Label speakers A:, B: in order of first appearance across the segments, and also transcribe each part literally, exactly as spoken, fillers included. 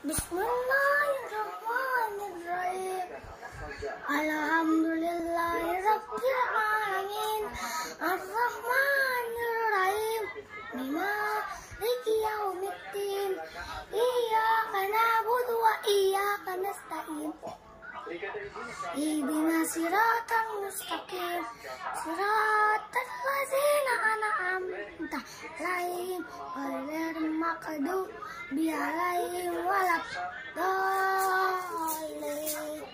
A: Bismillahirrahmanirrahim. Alhamdulillahirabbil alamin. Arrahmanirrahim. Maliki yaumiddin. Iyyaka na'budu wa iyyaka nasta'in. Ihdinas siratal mustaqim. Siratal ladzina an'amta 'alaihim ghairil maghdubi 'alaihim waladdallin.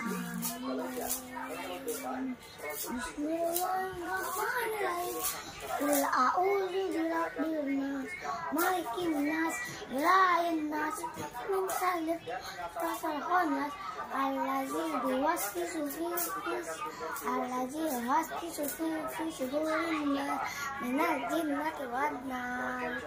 A: Bismillahirrahmanirrahim. Qul a'udzu birabbil nas, malikin nas, ilahin nas, min syarri nas, allazi yuwaswisu fi allazi yuwaswisu fi sudurin nas, minal jinnati wan nas.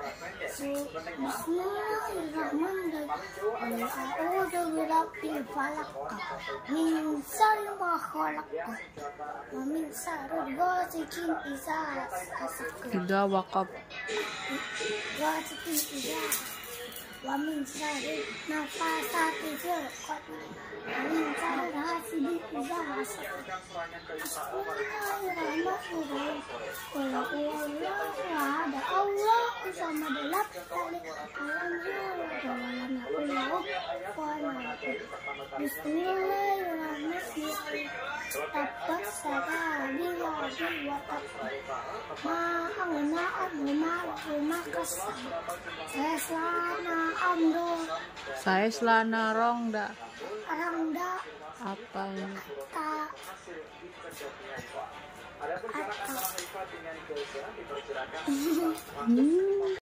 A: Bismillahirrahmanirrahim. Qul a'udzu birabbil falaq, min syarri ma khalaq, wa min syarri ghasiqin idza hasaq,
B: Idza waqab,
A: ghasiqin idza, wa min syarri nafasati fil 'uqad, wa min syarri hasidin idza hasad. Bismillahirrahmanirrahim. Qul huwallahu ahad, Allahu samad, lam yalid walam yulad walam yakul lahu kufuwan ahad. Bismillahirrahmanirrahim. Tabbat yada abi wa tab, ma aghna anhu maluhu ma kasab, sayaslana amro
B: sayaslana rongda.
A: rangda
B: Apa ini?
A: ta ata.
B: Hmm.